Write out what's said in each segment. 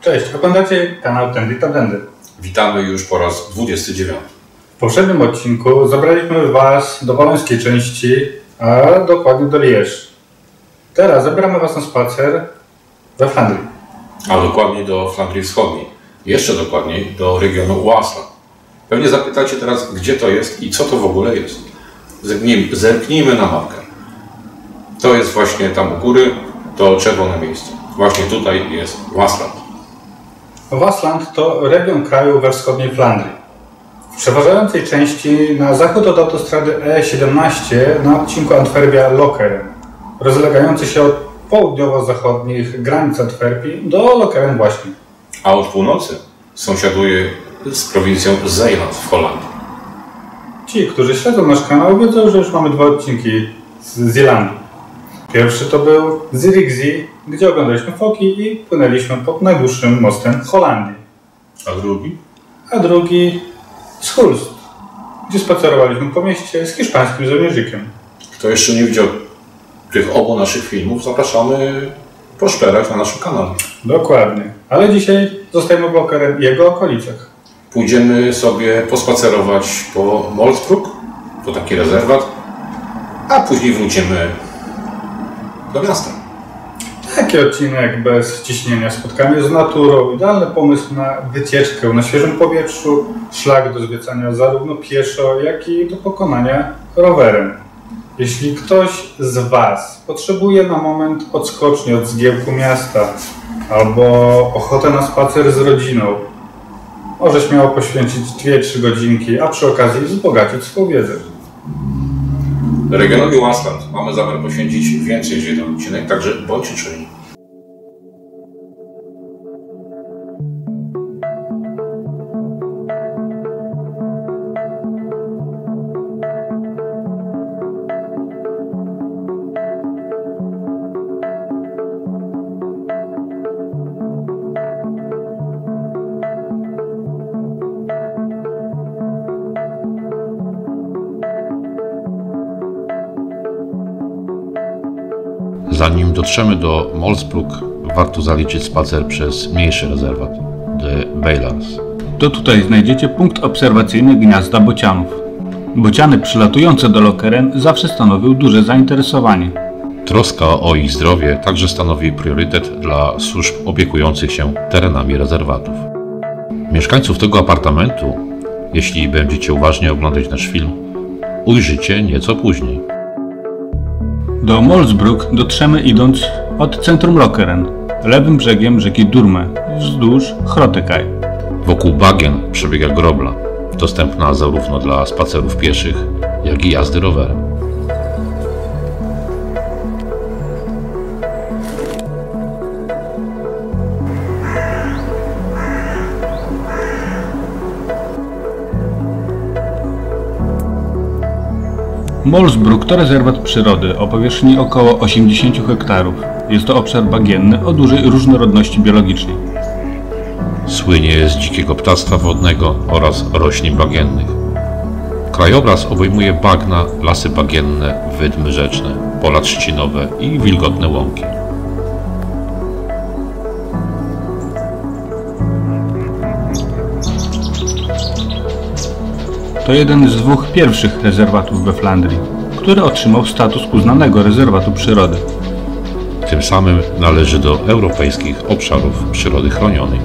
Cześć, oglądacie kanał Tędy Tamtędy. Witamy już po raz 29. W poprzednim odcinku zabraliśmy Was do walońskiej części, a dokładnie do Liège. Teraz zabieramy Was na spacer we Flandrii. A dokładniej do Flandrii Wschodniej. Jeszcze dokładniej do regionu Waasland. Pewnie zapytacie teraz, gdzie to jest i co to w ogóle jest. Zerknijmy na mapkę. To jest właśnie tam u góry, to czerwone miejsce. Właśnie tutaj jest Waasland. Waasland to region kraju we wschodniej Flandrii. W przeważającej części na zachód od autostrady E17 na odcinku Antwerpia-Lokeren, rozlegający się od południowo-zachodnich granic Antwerpii do Lokeren właśnie. A od północy sąsiaduje z prowincją Zeeland w Holandii. Ci, którzy śledzą nasz kanał, wiedzą, że już mamy dwa odcinki z Zeelandii. Pierwszy to był Zierikzee, gdzie oglądaliśmy foki i płynęliśmy pod najdłuższym mostem Holandii. A drugi z Hulst, gdzie spacerowaliśmy po mieście z hiszpańskim żołnierzykiem. Kto jeszcze nie widział tych obu naszych filmów, zapraszamy poszperać na naszym kanale. Dokładnie. Ale dzisiaj zostajemy w Lokeren i jego okolicach. Pójdziemy sobie pospacerować po Molsbroek, to taki rezerwat, a później wrócimy do miasta. Taki odcinek bez ciśnienia, spotkanie z naturą, idealny pomysł na wycieczkę na świeżym powietrzu, szlak do zwiedzania zarówno pieszo, jak i do pokonania rowerem. Jeśli ktoś z Was potrzebuje na moment odskoczni od zgiełku miasta albo ochotę na spacer z rodziną, może śmiało poświęcić 2-3 godzinki, a przy okazji wzbogacić swoją wiedzę. Regionowi Waasland mamy zamiar poświęcić więcej niż jeden odcinek, także bądźcie czujni. Zanim dotrzemy do Molsbroek, warto zaliczyć spacer przez mniejszy rezerwat, The Beilars. To tutaj znajdziecie punkt obserwacyjny gniazda bocianów. Bociany przylatujące do Lokeren zawsze stanowią duże zainteresowanie. Troska o ich zdrowie także stanowi priorytet dla służb opiekujących się terenami rezerwatów. Mieszkańców tego apartamentu, jeśli będziecie uważnie oglądać nasz film, ujrzycie nieco później. Do Molsbroek dotrzemy idąc od centrum Lokeren, lewym brzegiem rzeki Durme, wzdłuż Grootekai. Wokół bagien przebiega grobla, dostępna zarówno dla spacerów pieszych, jak i jazdy rowerem. Molsbroek to rezerwat przyrody o powierzchni około 80 hektarów. Jest to obszar bagienny o dużej różnorodności biologicznej. Słynie z dzikiego ptactwa wodnego oraz roślin bagiennych. Krajobraz obejmuje bagna, lasy bagienne, wydmy rzeczne, pola trzcinowe i wilgotne łąki. To jeden z dwóch pierwszych rezerwatów we Flandrii, który otrzymał status uznanego rezerwatu przyrody. Tym samym należy do europejskich obszarów przyrody chronionej.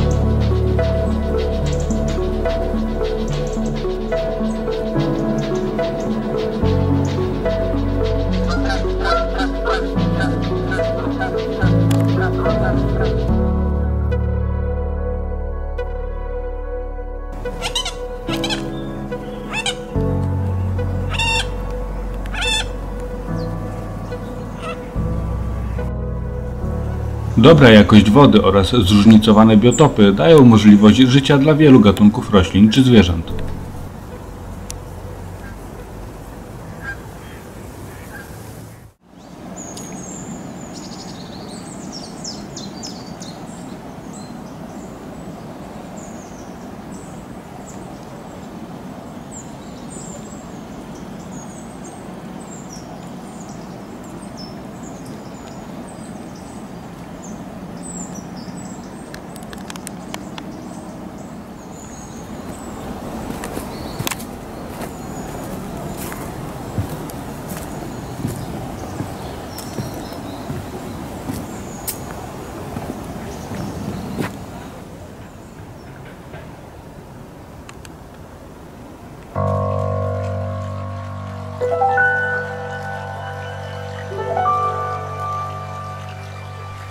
Dobra jakość wody oraz zróżnicowane biotopy dają możliwość życia dla wielu gatunków roślin czy zwierząt.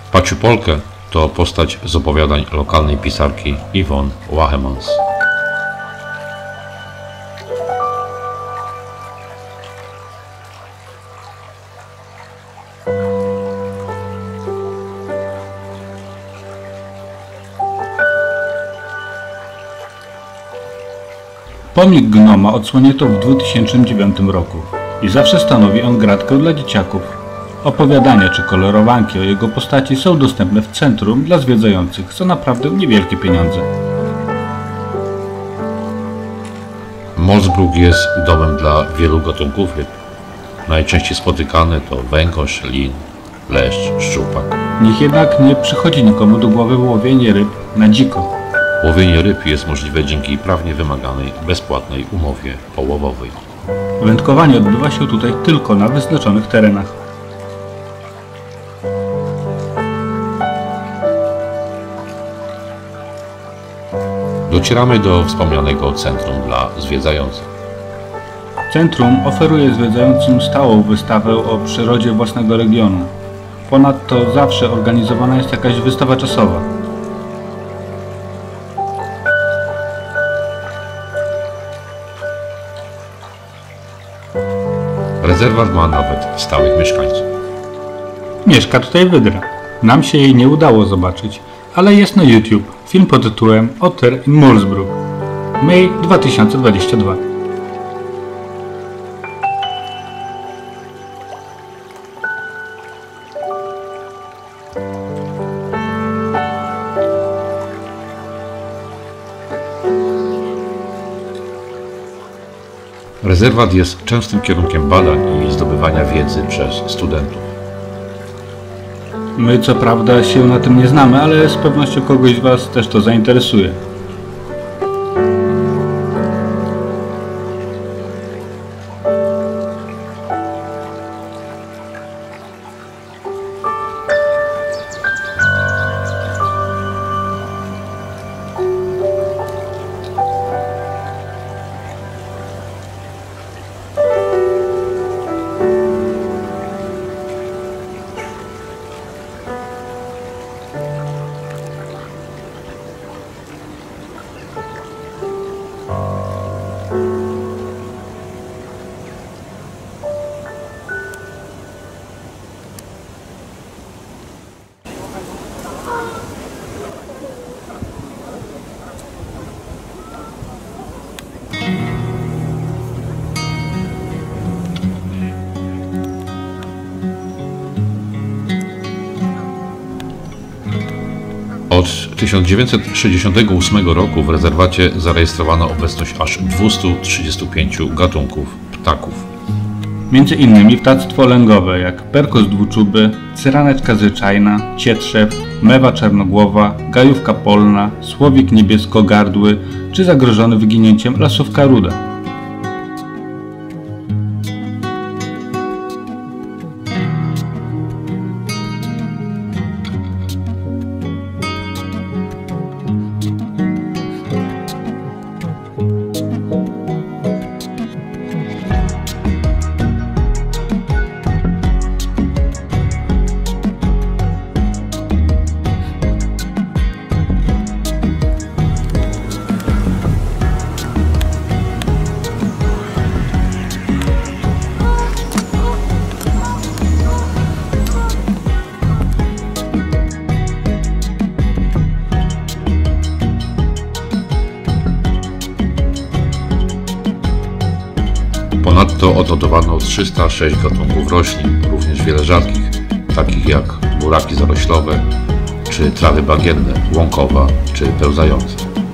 Paciupolkę to postać z opowiadań lokalnej pisarki Yvonne Wachemans. Pomnik gnoma odsłonięto w 2009 roku i zawsze stanowi on gratkę dla dzieciaków. Opowiadania czy kolorowanki o jego postaci są dostępne w centrum dla zwiedzających za naprawdę niewielkie pieniądze. Morsbrug jest domem dla wielu gatunków ryb. Najczęściej spotykane to węgorz, lin, leszcz, szczupak. Niech jednak nie przychodzi nikomu do głowy łowienie ryb na dziko. Łowienie ryb jest możliwe dzięki prawnie wymaganej, bezpłatnej umowie połowowej. Wędkowanie odbywa się tutaj tylko na wyznaczonych terenach. Docieramy do wspomnianego centrum dla zwiedzających. Centrum oferuje zwiedzającym stałą wystawę o przyrodzie własnego regionu. Ponadto zawsze organizowana jest jakaś wystawa czasowa. Rezerwat ma nawet stałych mieszkańców. Mieszka tutaj wydra. Nam się jej nie udało zobaczyć, ale jest na YouTube film pod tytułem Otter in Morsbrug. Maj 2022. Rezerwat jest częstym kierunkiem badań i zdobywania wiedzy przez studentów. My co prawda się na tym nie znamy, ale z pewnością kogoś z Was też to zainteresuje. Od 1968 roku w rezerwacie zarejestrowano obecność aż 235 gatunków ptaków. Między innymi ptactwo lęgowe jak perkos dwuczuby, cyraneczka zwyczajna, cietrzew, mewa czarnogłowa, gajówka polna, słowik niebieskogardły czy zagrożony wyginięciem lasówka ruda. Ponadto odnotowano 306 gatunków roślin, również wiele rzadkich, takich jak buraki zaroślowe, czy trawy bagienne, łąkowa, czy pełzające.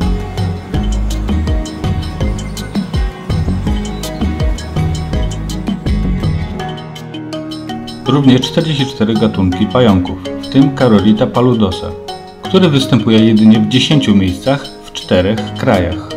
Również 44 gatunki pająków, w tym Carolita paludosa, który występuje jedynie w 10 miejscach w 4 krajach.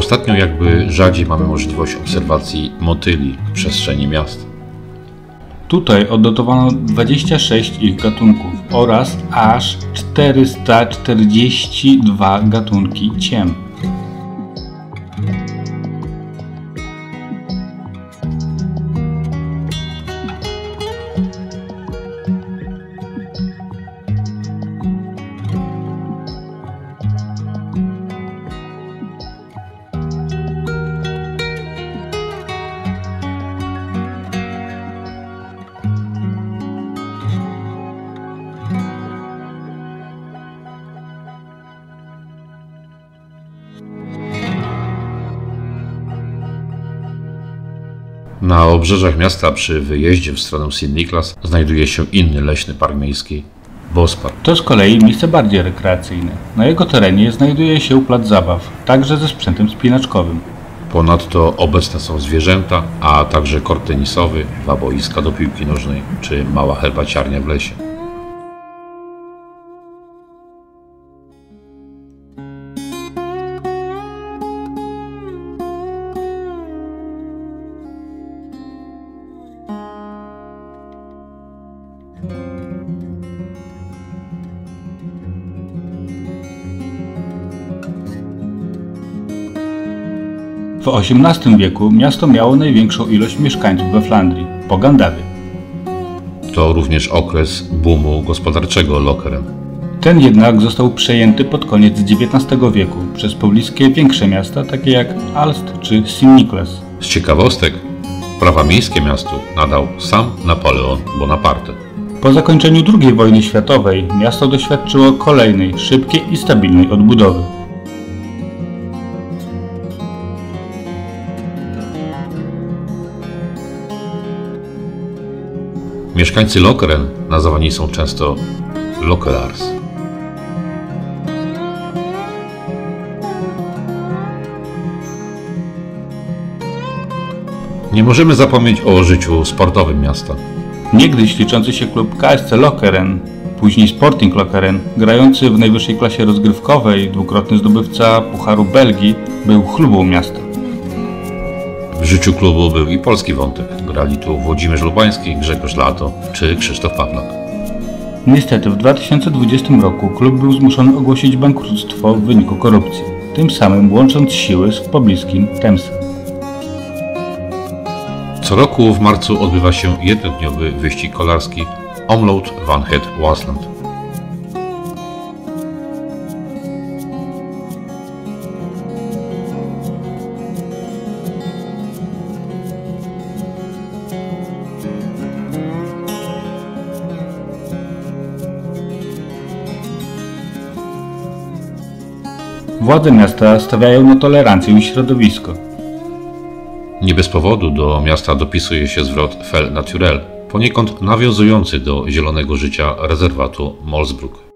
Ostatnio jakby rzadziej mamy możliwość obserwacji motyli w przestrzeni miast. Tutaj odnotowano 26 ich gatunków oraz aż 442 gatunki ciem. Na obrzeżach miasta przy wyjeździe w stronę St. Nicholas znajduje się inny leśny park miejski, Bospark. To z kolei miejsce bardziej rekreacyjne. Na jego terenie znajduje się plac zabaw, także ze sprzętem spinaczkowym. Ponadto obecne są zwierzęta, a także kort tenisowy, 2 boiska do piłki nożnej czy mała herbaciarnia w lesie. W XVIII wieku miasto miało największą ilość mieszkańców we Flandrii, po Gandawie. To również okres boomu gospodarczego Lokeren. Ten jednak został przejęty pod koniec XIX wieku przez pobliskie większe miasta takie jak Aalst czy St. Nicholas. Z ciekawostek, prawa miejskie miastu nadał sam Napoleon Bonaparte. Po zakończeniu II wojny światowej miasto doświadczyło kolejnej, szybkiej i stabilnej odbudowy. Mieszkańcy Lokeren nazywani są często Lokelaars. Nie możemy zapomnieć o życiu sportowym miasta. Niegdyś liczący się klub KSC Lokeren, później Sporting Lokeren, grający w najwyższej klasie rozgrywkowej, dwukrotny zdobywca Pucharu Belgii, był chlubą miasta. W życiu klubu był i polski wątek. Grali tu Włodzimierz Lubański, Grzegorz Lato czy Krzysztof Pawlak. Niestety w 2020 roku klub był zmuszony ogłosić bankructwo w wyniku korupcji, tym samym łącząc siły z pobliskim Temsem. Co roku w marcu odbywa się jednodniowy wyścig kolarski Omloop van het Waasland. Władze miasta stawiają na tolerancję i środowisko. Nie bez powodu do miasta dopisuje się zwrot Fell Naturel, poniekąd nawiązujący do zielonego życia rezerwatu Molsbroek.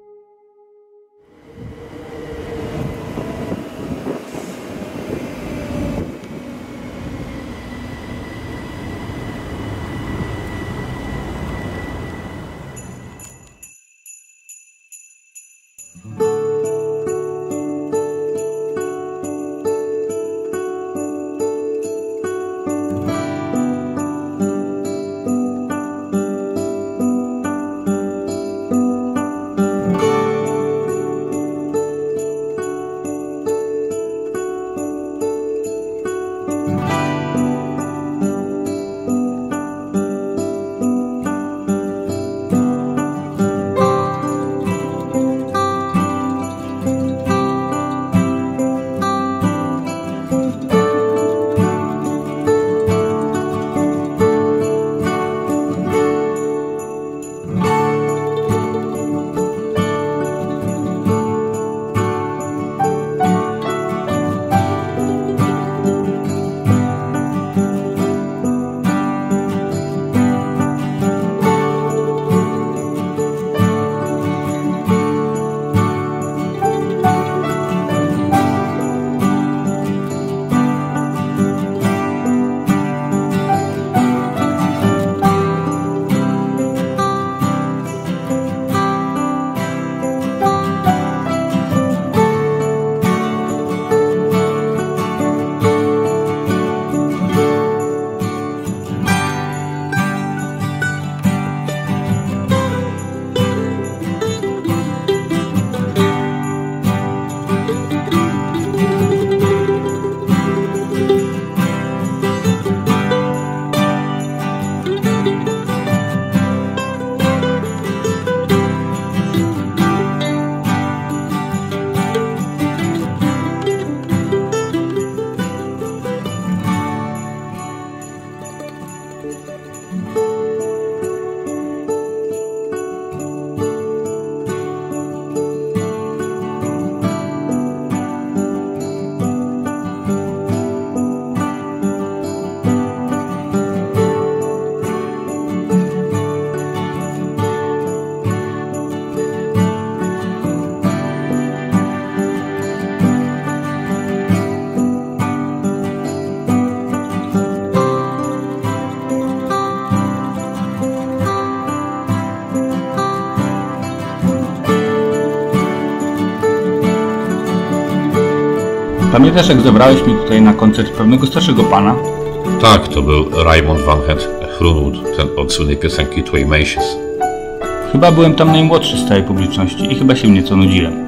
Pamiętasz, jak zabrałeś mnie tutaj na koncert pewnego starszego pana? Tak, to był Raymond Van Hrunwood, ten od słynnej piosenki Twaymacious. Chyba byłem tam najmłodszy z całej publiczności i chyba się nieco nudziłem.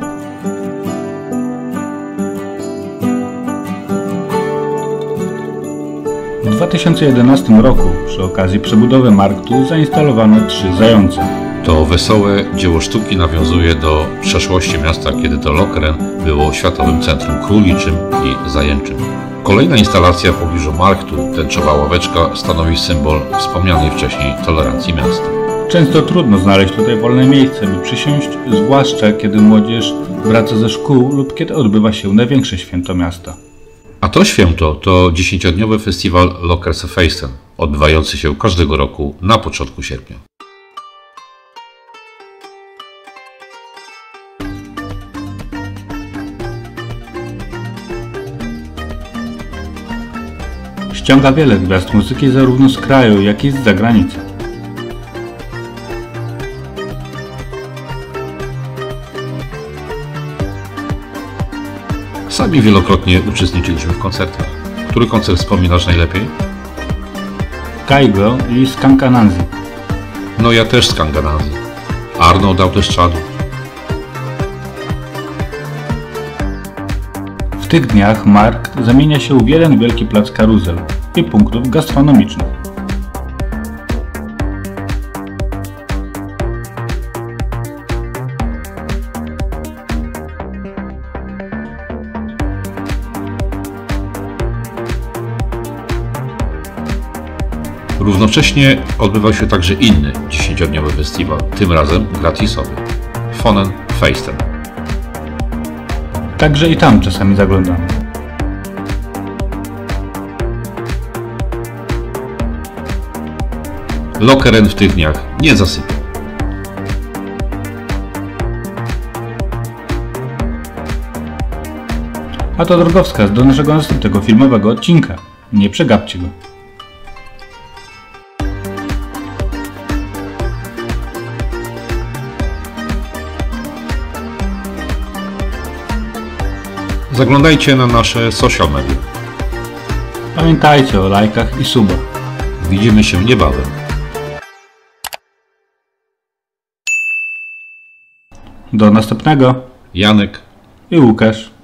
W 2011 roku przy okazji przebudowy marktu zainstalowano 3 zające. To wesołe dzieło sztuki nawiązuje do przeszłości miasta, kiedy to Lokeren było światowym centrum króliczym i zajęczym. Kolejna instalacja w pobliżu marktu, tęczowa ławeczka, stanowi symbol wspomnianej wcześniej tolerancji miasta. Często trudno znaleźć tutaj wolne miejsce, by przysiąść, zwłaszcza kiedy młodzież wraca ze szkół lub kiedy odbywa się największe święto miasta. A to święto to 10-dniowy festiwal Lokerse Feesten, odbywający się każdego roku na początku sierpnia. Ściąga wiele gwiazd muzyki zarówno z kraju, jak i z zagranicy. Sami wielokrotnie uczestniczyliśmy w koncertach. Który koncert wspominasz najlepiej? Kygo i Skunk Anansi. No ja też Skunk Anansi. Arno dał też czadu. W tych dniach markt zamienia się w jeden wielki plac karuzel i punktów gastronomicznych. Równocześnie odbywał się także inny 10-dniowy festiwal, tym razem gratisowy. Fonen Feesten. Także i tam czasami zaglądamy. Lokeren w tych dniach nie zasypia. A to drogowskaz do naszego następnego filmowego odcinka. Nie przegapcie go. Zaglądajcie na nasze social media. Pamiętajcie o lajkach i subach. Widzimy się niebawem. Do następnego. Janek I Łukasz.